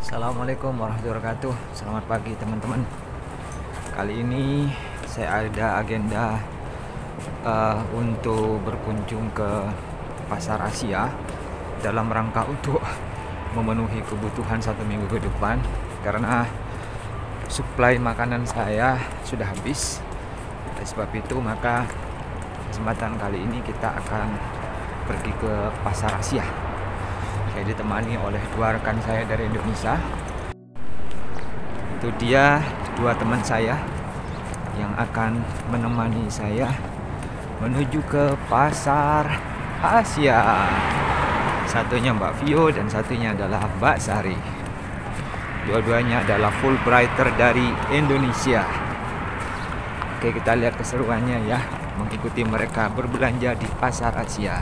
Assalamualaikum warahmatullahi wabarakatuh. Selamat pagi teman-teman. Kali ini saya ada agenda untuk berkunjung ke pasar Asia dalam rangka untuk memenuhi kebutuhan 1 minggu ke depan, karena suplai makanan saya sudah habis. Oleh sebab itu maka kesempatan kali ini kita akan pergi ke pasar Asia. Saya ditemani oleh 2 rekan saya dari Indonesia. Itu dia 2 teman saya yang akan menemani saya menuju ke pasar Asia. Satunya Mbak Vio dan satunya adalah Mbak Sari. Dua-duanya adalah Fulbrighter dari Indonesia. Oke, kita lihat keseruannya ya, mengikuti mereka berbelanja di pasar Asia.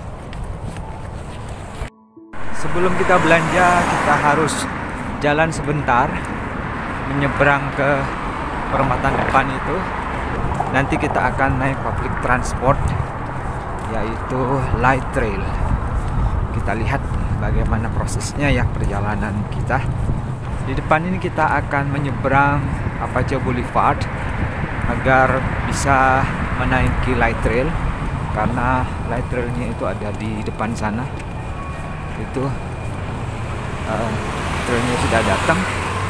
Sebelum kita belanja, kita harus jalan sebentar, menyeberang ke perempatan depan itu. Nanti kita akan naik public transport, yaitu light rail. Kita lihat bagaimana prosesnya ya perjalanan kita. Di depan ini kita akan menyeberang Apache Boulevard agar bisa menaiki light rail, karena light railnya itu ada di depan sana. Itu trainnya sudah datang.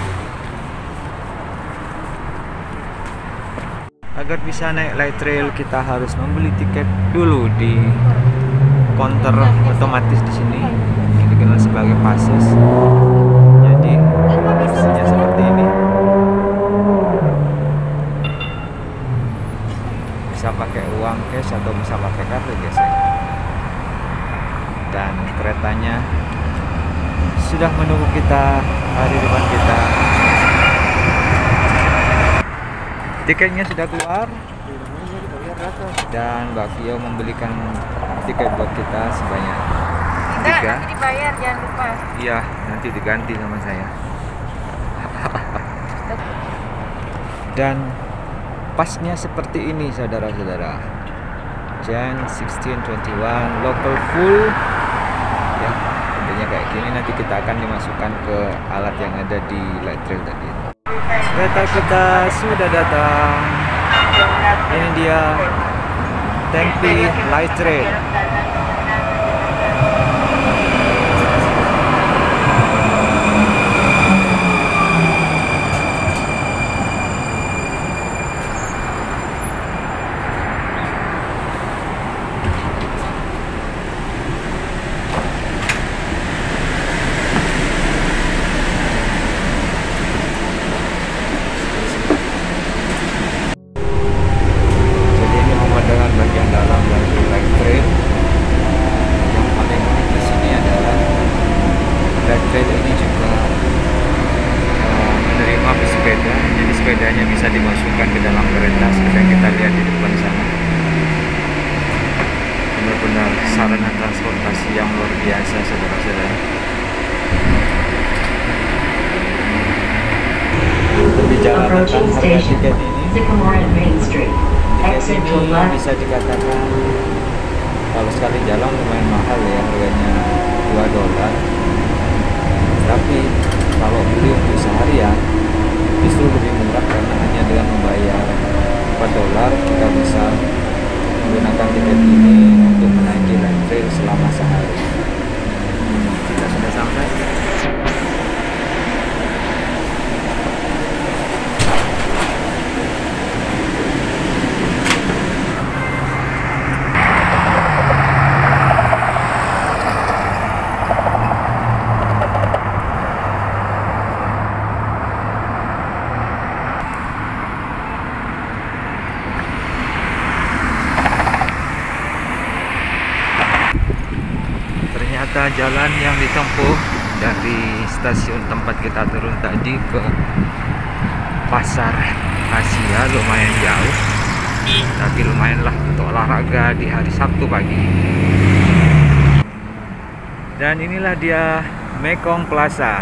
Agar bisa naik light rail kita harus membeli tiket dulu di counter otomatis di sini yang dikenal sebagai passes. Jadi posisinya seperti ini. Bisa pakai uang cash atau bisa pakai kartu gesek. Dan keretanya sudah menunggu kita di depan kita. Tiketnya sudah keluar dan Mbak Vio membelikan tiket buat kita sebanyak 3. Nanti dibayar, jangan lupa. Iya, nanti diganti sama saya. Dan pasnya seperti ini saudara-saudara. Jan 1621 local full ya, tentunya kayak gini. Nanti kita akan dimasukkan ke alat yang ada di light rail tadi. Kereta kita sudah datang. Ini dia Tempe Light Rail. Sepedanya bisa dimasukkan ke dalam kereta seperti yang kita lihat di depan sana. Benar-benar sarana transportasi yang luar biasa saudara-saudara. Berbicara tentang harga tiket ini, tiket ini bisa dikatakan kalau sekali jalan lumayan mahal ya, harganya $2. Tapi kalau beli untuk seharian justru lebih murah, karena hanya dengan membayar $4 kita bisa menggunakan tiket ini untuk menaiki light rail selama sehari. Kita sudah sampai. Ternyata jalan yang ditempuh dari stasiun tempat kita turun tadi ke pasar Asia lumayan jauh, tapi lumayanlah untuk olahraga di hari Sabtu pagi. Dan inilah dia Mekong Plaza.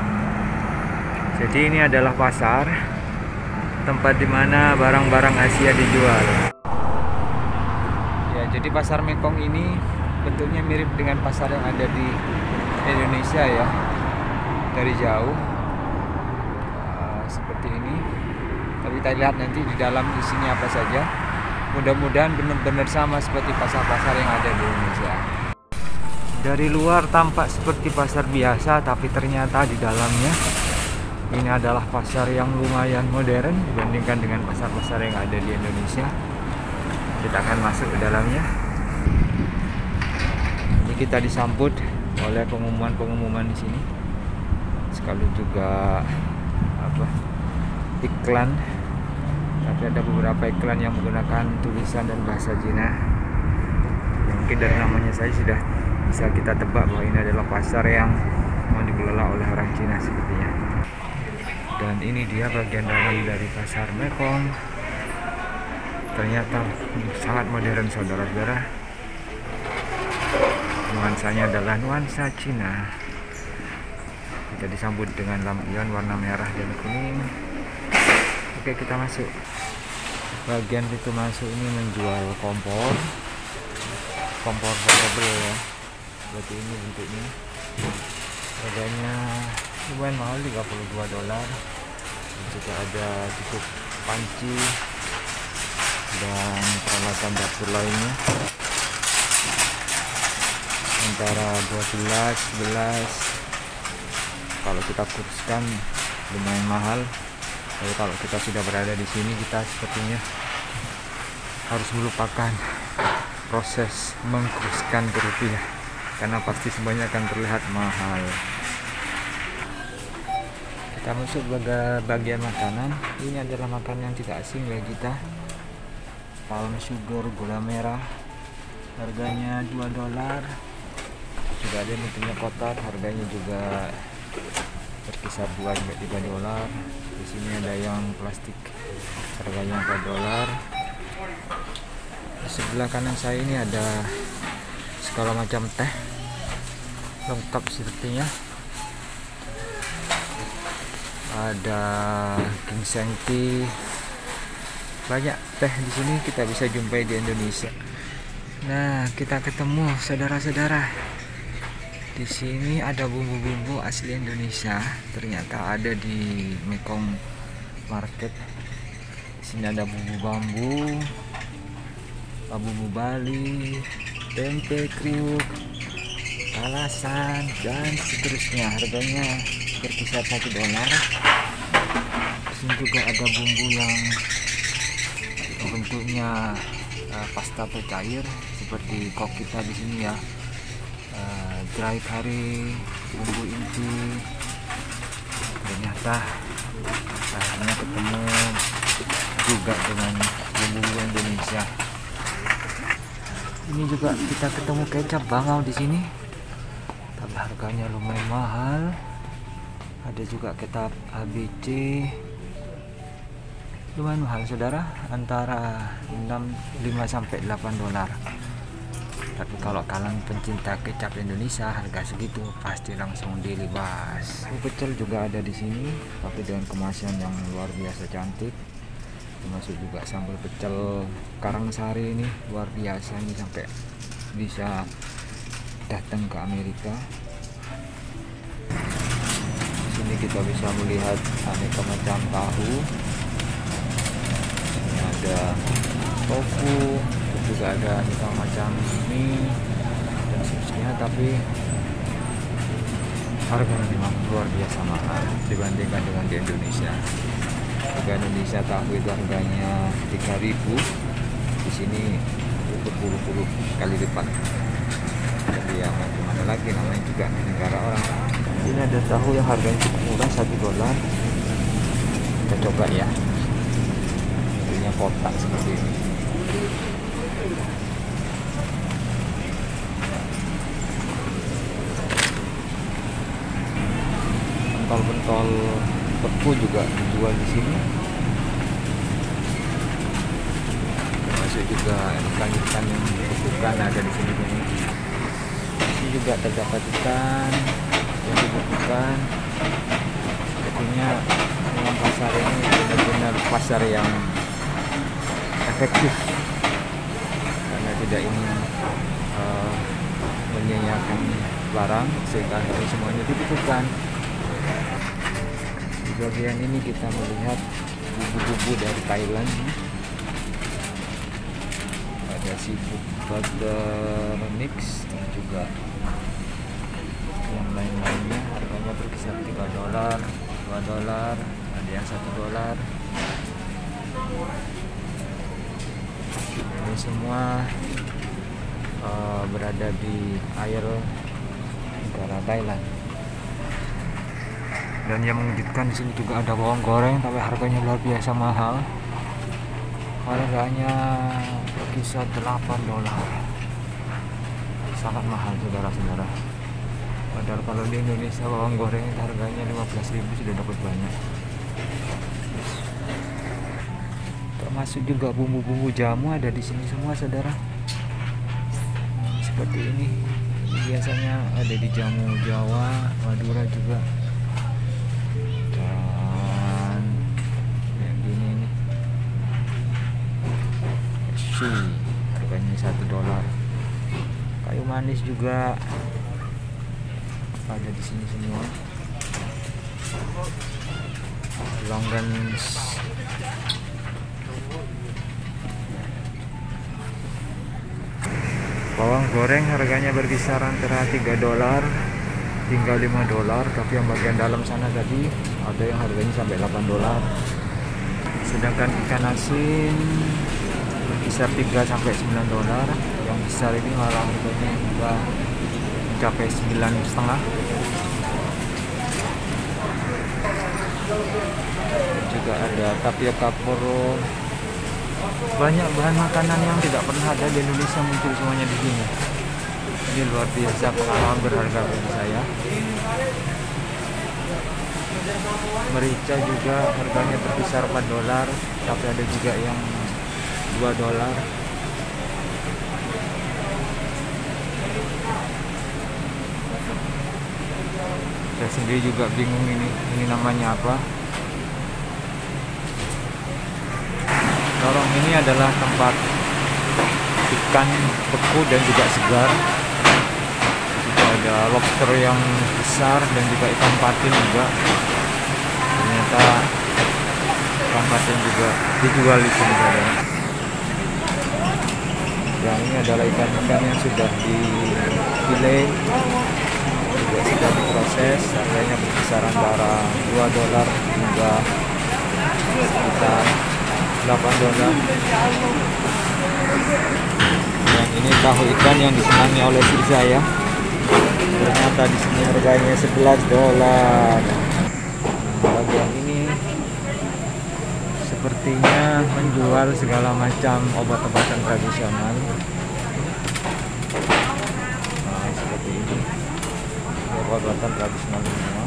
Jadi ini adalah pasar, tempat dimana barang-barang Asia dijual. Ya, jadi pasar Mekong ini bentuknya mirip dengan pasar yang ada di Indonesia ya. dari jauh seperti ini. Tapi kita lihat nanti di dalam isinya apa saja. Mudah-mudahan benar-benar sama seperti pasar-pasar yang ada di Indonesia. Dari luar tampak seperti pasar biasa, tapi ternyata di dalamnya ini adalah pasar yang lumayan modern dibandingkan dengan pasar-pasar yang ada di Indonesia. Kita akan masuk ke dalamnya. Ini kita disambut oleh pengumuman-pengumuman di sini. Sekaligus juga iklan. Tapi ada beberapa iklan yang menggunakan tulisan dan bahasa Cina. Ya, mungkin dari namanya saya sudah bisa kita tebak bahwa ini adalah pasar yang mau dikelola oleh orang Cina sepertinya. Dan ini dia bagian dalam dari pasar Mekong. Ternyata sangat modern, saudara-saudara. Nuansanya adalah nuansa Cina. Kita disambut dengan lampion warna merah dan kuning. Oke, kita masuk. Bagian pintu masuk ini menjual kompor portable ya. Berarti ini bentuknya. Harganya lumayan mahal, $32. Juga ada cukup panci dan peralatan dapur lainnya. Antara 12, 11. Kalau kita kurskan lumayan mahal. Jadi kalau kita sudah berada di sini, kita sepertinya harus melupakan proses mengkurskan ke rupiah, karena pasti semuanya akan terlihat mahal. Kita masuk bagian makanan. Ini adalah makanan yang tidak asing bagi kita. Palm sugar, gula merah. Harganya $2. Sudah ada bentuknya kotak, harganya juga berkisar $2-3. Di sini ada yang plastik, harganya $4. Di sebelah kanan saya ini ada segala macam teh lengkap sepertinya. Ada ginseng tea, banyak teh di sini kita bisa jumpai di Indonesia. Nah, kita ketemu saudara-saudara. Di sini ada bumbu-bumbu asli Indonesia. Ternyata ada di Mekong Market. Di sini ada bumbu bambu, bumbu Bali, tempe kriuk, talasan, dan seterusnya. Harganya berkisar $1. Di sini juga ada bumbu yang bentuknya pasta atau cair seperti kok kita di sini ya. Dry curry, bumbu inti. Ternyata hanya ketemu juga dengan bumbu Indonesia. Ini juga kita ketemu kecap bangau di sini, tapi harganya lumayan mahal. Ada juga kecap ABC, lumayan mahal saudara, antara 5-8 $. Tapi kalau kalian pencinta kecap Indonesia, harga segitu pasti langsung dilibas. Pecel juga ada di sini, tapi dengan kemasan yang luar biasa cantik. Termasuk juga sambal pecel Karangsari ini luar biasa, ini sampai bisa datang ke Amerika. Di sini kita bisa melihat aneka macam tahu. Ini ada tofu, juga ada aneka macam mie dan seterusnya, tapi harganya memang luar biasa mahal dibandingkan dengan di Indonesia. Harga Indonesia tahu itu harganya 3.000, di sini berpuluh-puluh kali lipat. Jadi ya mau gimana lagi, namanya juga negara orang. Ini ada tahu yang harganya cukup murah, $1. Kita coba ya, punya kotak seperti ini. Pentol-pentol beku juga dijual di sini. Termasuk juga ikan-ikan yang dibekukan ada di sini. Ini juga terdapat ikan yang dibekukan. Sepertinya memang pasar ini benar-benar pasar yang efektif, karena tidak ingin menyanyiakan barang sehingga harus semuanya dibekukan. bagian ini kita melihat bumbu-bumbu dari Thailand. Ada seafood butter mix dan juga yang lain-lainnya. Harganya berkisar $3, $2, ada yang $1. Ini semua berada di air negara Thailand. Dan yang mengejutkan di sini juga ada bawang goreng, tapi harganya luar biasa mahal. Harganya berkisar $8. Sangat mahal, saudara-saudara. Padahal kalau di Indonesia bawang goreng itu harganya 15.000 sudah dapat banyak. Termasuk juga bumbu-bumbu jamu ada di sini semua, saudara. Seperti ini biasanya ada di jamu Jawa, Madura juga. Dan yang gini nih, harganya $1. Kayu manis juga ada di sini semua. Longan bawang goreng harganya berkisar antara $3 hingga $5, tapi yang bagian dalam sana tadi ada yang harganya sampai $8. Sedangkan ikan asin berkisar $3 sampai $9. Yang besar ini malah harganya hingga mencapai $9,5. Juga ada tapioka puro. Banyak bahan makanan yang tidak pernah ada di Indonesia muncul semuanya di sini. Ini luar biasa, pengalaman berharga bagi saya. Merica juga harganya berkisar $4, tapi ada juga yang $2. Saya sendiri juga bingung ini namanya apa. Lorong ini adalah tempat ikan beku dan juga segar. Juga ada lobster yang besar dan juga ikan patin juga. Ternyata ikan patin juga dijual di sini, saudara. Dan ini adalah ikan-ikan yang sudah difile, juga sudah diproses. Harganya berkisar antara $2 hingga sekitar $8. Yang ini tahu ikan yang disenangi oleh istri saya. Ternyata di sini harganya $11. Bagian ini sepertinya menjual segala macam obat-obatan tradisional. Nah, seperti ini obat-obatan tradisional semua.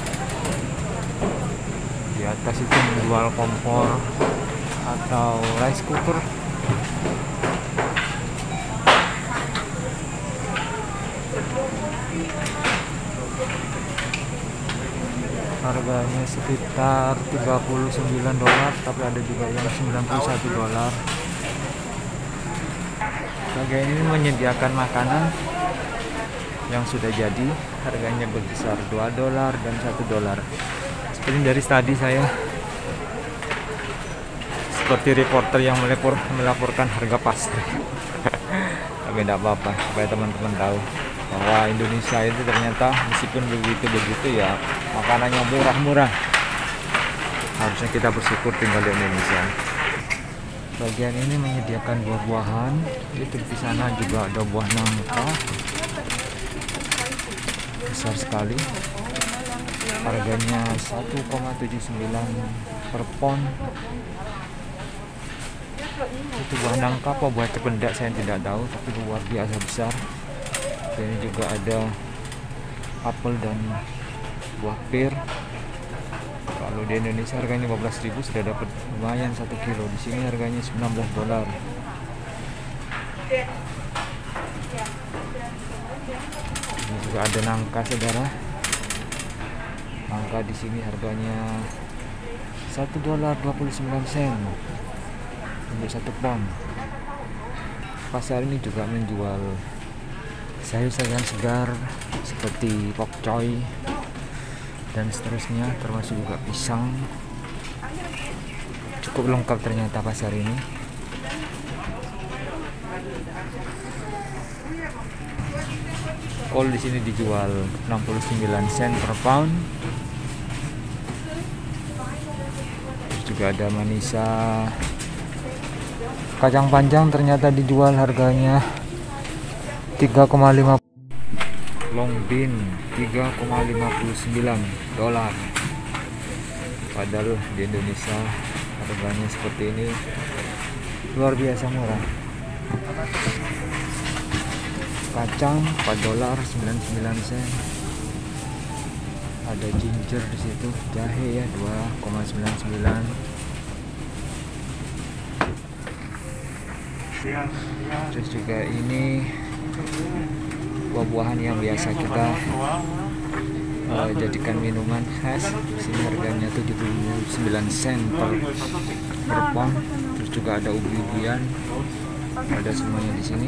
Di atas itu menjual kompor atau rice cooker. Harganya sekitar $39, tapi ada juga yang $91. Bagian ini menyediakan makanan yang sudah jadi, harganya berkisar $2 dan $1. Seperti dari tadi saya seperti reporter yang melaporkan harga pasar. Tapi tidak apa-apa, supaya teman-teman tahu bahwa Indonesia itu ternyata meskipun begitu ya makanannya murah-murah. Harusnya kita bersyukur tinggal di Indonesia. Bagian ini menyediakan buah-buahan. Itu di sana juga ada buah nangka besar sekali. Harganya 1,79 per pon. Itu buah nangka apa buah cependak saya tidak tahu, tapi luar biasa besar. Dan ini juga ada apel dan buah pir. Kalau di Indonesia harganya 15.000 sudah dapat lumayan 1 kilo. Di sini harganya $19. Ini juga ada nangka, saudara. Nangka di sini harganya $1.29 untuk 1 pon. Pasar ini juga menjual sayur-sayuran segar seperti pokcoy, dan seterusnya, termasuk juga pisang. Cukup lengkap ternyata pasar ini. Kol di sini dijual 69 sen per pound. Terus juga ada manisa. Kacang panjang ternyata dijual harganya 3,5. Long bean 3,59 dolar. Padahal di Indonesia harganya seperti ini luar biasa murah. Kacang 4 dolar 99 sen. Ada ginger di situ, jahe ya 2,99. Terus juga ini buah-buahan yang biasa kita jadikan minuman khas. Di sini harganya 79 sen per pound. Terus juga ada ubi-ubian, ada semuanya di sini.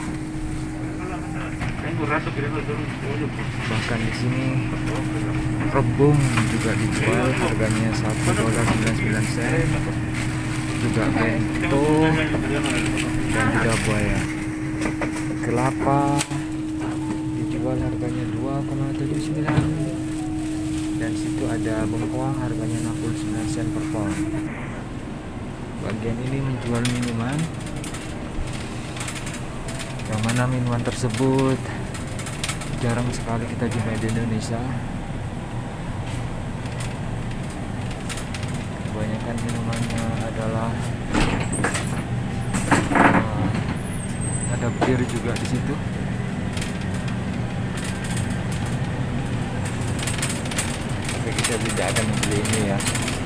Bahkan di sini rebung juga dijual, harganya 1 dolar 99 sen. Juga bento dan juga buaya. Kelapa dijual harganya 2,79. Dan situ ada bengkoang harganya 69 sen per pound. Bagian ini menjual minuman, yang mana minuman tersebut jarang sekali kita jumpai di Indonesia. Kebanyakan minumannya adalah ada bir juga di situ. Tapi kita tidak akan membeli ini ya.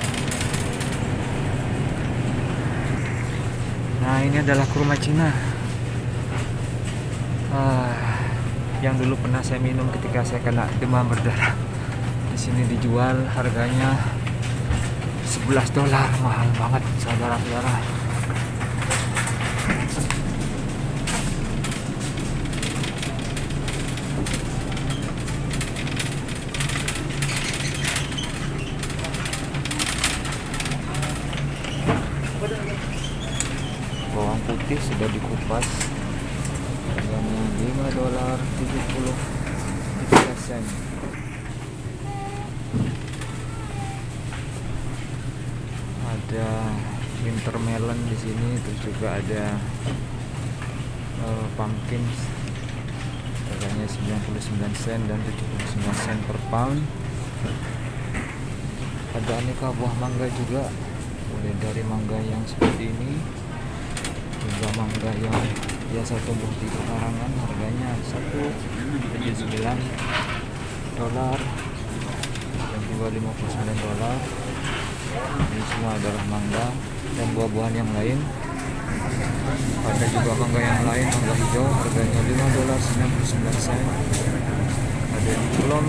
Nah, ini adalah kurma Cina. Yang dulu pernah saya minum ketika saya kena demam berdarah. Di sini dijual harganya 11 dolar, mahal banget saudara-saudara. Bawang putih sudah dikupas, harganya 5 dolar 73 sen. Ada winter melon di sini, terus juga ada pumpkin, harganya 99 sen dan 79 sen per pound. Ada aneka buah mangga juga, mulai dari mangga yang seperti ini hingga mangga yang biasa tumbuh di pekarangan, harganya 1,79 dolar dan juga 59 dolar. Ini semua adalah mangga dan buah-buahan yang lain. Ada juga mangga yang lain, mangga hijau, harganya 5 dolar 99 sen. Ada yang belum,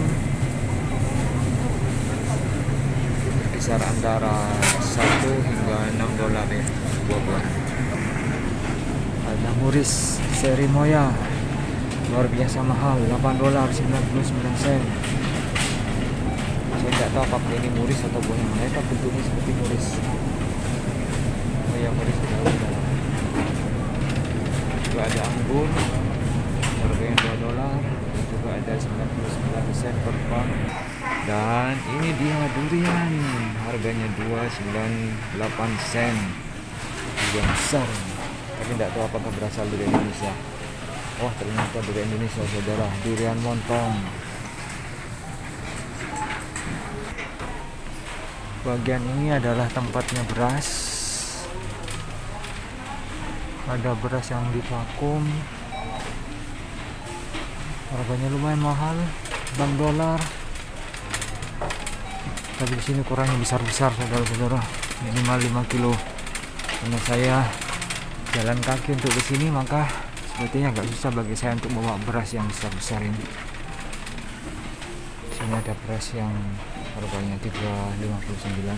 berkisar antara 1 hingga 6 dolar ya buah-buahan. Ada muris seri Moya, luar biasa mahal, 8 dolar 99 sen. Saya tidak tahu apakah ini muris atau buah yang lain, tapi bentuknya seperti muris. Oh ya, muris daun. Juga ada anggur, harganya 2 dolar. Dan juga ada 99 sen per pound. Dan ini dia durian, harganya 2,98 sen. Yang besar, tapi tidak tahu apakah berasal dari Indonesia. Oh, ternyata dari Indonesia saudara, durian montong. Bagian ini adalah tempatnya beras. Ada beras yang divakum, harganya lumayan mahal, 6 dolar. Tapi di sini kurangnya besar-besar saudara-saudara, minimal 5 kilo. Karena saya jalan kaki untuk ke sini, maka sepertinya agak susah bagi saya untuk membawa beras yang besar-besar ini. Sini ada beras yang harganya 3,59.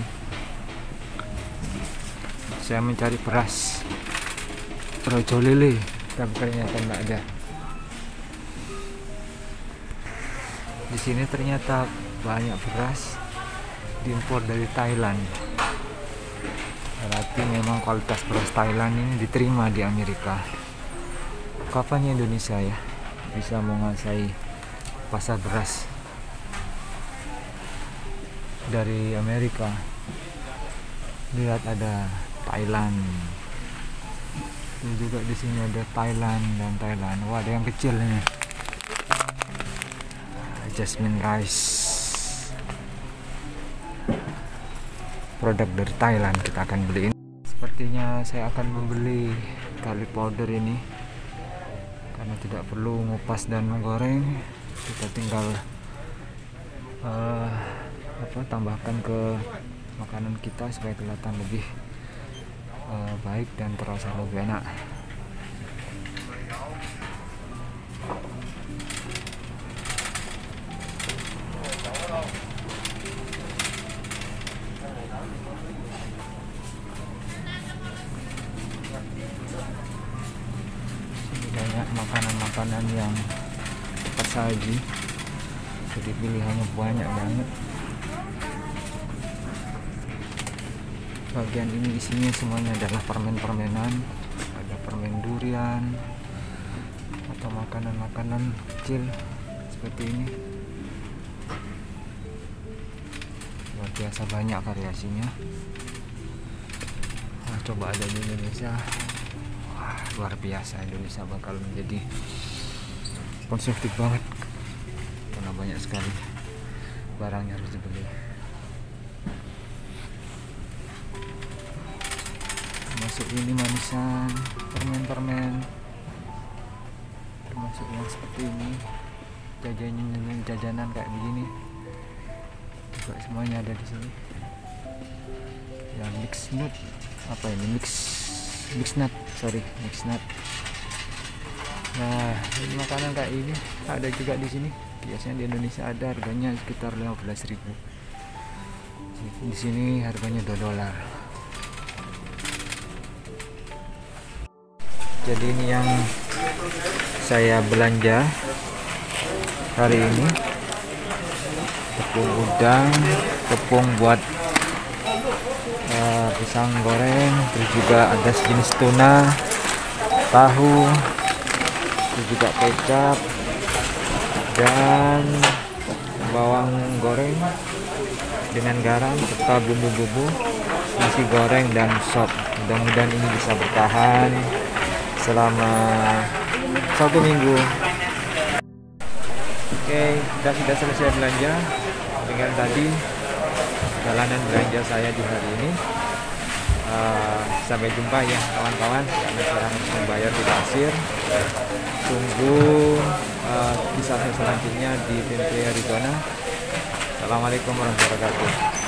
Saya mencari beras Rojo Lele, tapi ternyata tidak ada. Di sini ternyata banyak beras diimpor dari Thailand. Berarti memang kualitas beras Thailand ini diterima di Amerika. Kapan Indonesia ya bisa menguasai pasar beras dari Amerika? Lihat ada Thailand. Ini juga di sini ada Thailand dan Thailand. Wah, ada yang kecil ini. Jasmine rice. Produk dari Thailand kita akan beli ini. Sepertinya saya akan membeli garlic powder ini karena tidak perlu ngupas dan menggoreng. Kita tinggal tambahkan ke makanan kita supaya kelihatan lebih baik dan terasa lebih enak. Ini banyak makanan-makanan yang cepat saji, jadi pilihannya banyak banget. Bagian ini isinya semuanya adalah permen-permenan, ada permen durian atau makanan-makanan kecil seperti ini. Luar biasa banyak variasinya. Nah, coba ada di Indonesia. Wah, luar biasa, Indonesia bakal menjadi konsumtif banget karena banyak sekali barangnya harus dibeli. Masuk ini manisan, permen-permen, termasuk yang seperti ini, jajanan kayak begini, juga semuanya ada di sini. Yang mix nut, apa ini mix nut. Nah, ini makanan kayak ini ada juga di sini. Biasanya di Indonesia ada, harganya sekitar 15.000. Di sini harganya $2. Jadi ini yang saya belanja hari ini, tepung udang, tepung buat pisang goreng, terus juga ada sejenis tuna, tahu, terus juga kecap dan bawang goreng dengan garam serta bumbu-bumbu, nasi goreng dan sop. Mudah-mudahan ini bisa bertahan selama 1 minggu. Oke, kita sudah selesai belanja. Dengan tadi jalanan belanja saya di hari ini. Sampai jumpa ya kawan-kawan, karena saya harus membayar di kasir. Tunggu kisah selanjutnya di Tempe Arizona. Assalamualaikum warahmatullahi wabarakatuh.